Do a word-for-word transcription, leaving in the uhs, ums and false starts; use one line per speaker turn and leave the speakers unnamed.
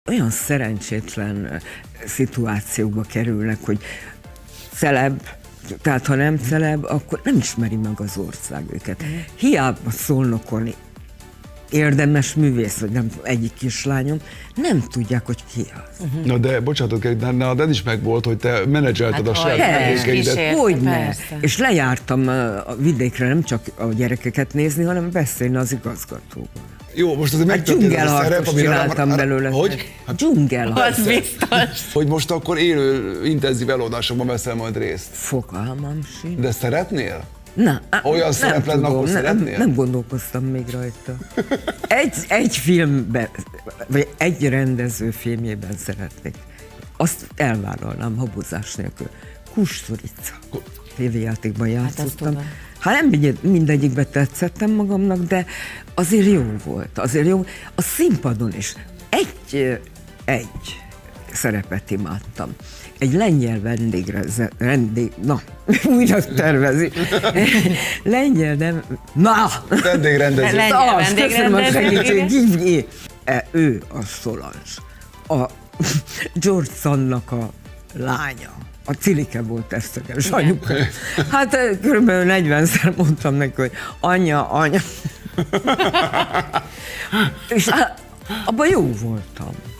olyan szerencsétlen szituációkba kerülnek, hogy celeb, tehát ha nem celeb, akkor nem ismeri meg az ország őket. Hiába Szolnokon érdemes művész, vagy nem egyik kislányom, nem tudják, hogy ki az.
Uh-huh. Na de, bocsánatok, de nálad is megvolt, hogy te menedzselted hát, a saját emlékeidet.
Hogyne. És lejártam a vidékre nem csak a gyerekeket nézni, hanem beszélni az igazgatóval.
Jó, most azért megtörtént ez a szerep, amire
csináltam belőle.
Hogy?
Hát, dzsungelharcos.
Az biztos.
Hogy most akkor élő, intenzív előadásokban veszel majd részt.
Fogalmam sincs.
De szeretnél?
Na,
olyan szerep lenne, akkor szeretnél?
Nem, nem gondolkoztam még rajta. Egy, egy filmben, vagy egy rendező filmjében szeretnék. Azt elvállalnám habozás nélkül. Kusturica. Tévéjátékban játszottam. Hát, hát nem mindegyikben tetszettem magamnak, de azért jó volt. Azért jó. A színpadon is egy, egy szerepet imádtam. Egy lengyel vendégre, vendég, na, újra tervezi. Lengyel, nem, na!
Vendégrendező.
Lengyel vendégrendező.
Ő a Solange. A George Sandnak a lánya. A Cilike volt teszteges anyuka. Hát körülbelül negyvenszer mondtam neki, hogy anya, anya. És abban jó voltam.